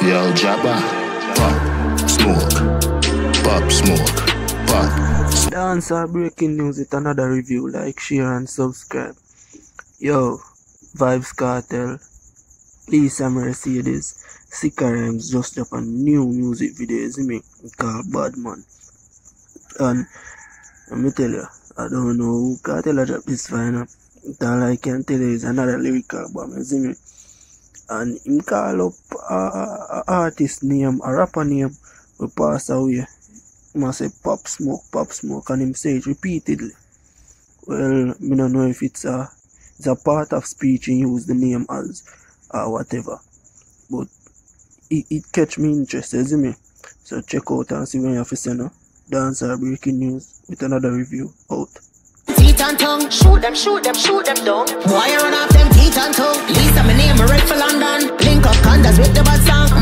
Yo, Jabba, pop, smoke, pop, smoke, pop. Dance or breaking news with another review. Like, share and subscribe. Yo, Vybz Kartel, Lisa Mercedes, Sika Rhymes just drop a new music video, you see me, called Bad Man. And let me tell you, I don't know who Kartel drop this final. All I can tell you is another lyrical album, you see me. And him call up a artist name, a rapper name, who pass away. He must say Pop Smoke, and him say it repeatedly. Well, I don't know if it's a part of speech he use the name as or whatever. But it catch me interest, you see me. So check out and see when you have to say no. Dance or breaking news with another review out. Teeth and tongue, shoot them down. Boy, run off them teeth and tongue. Lisa, my name, red for London. Link up condas with the bad song.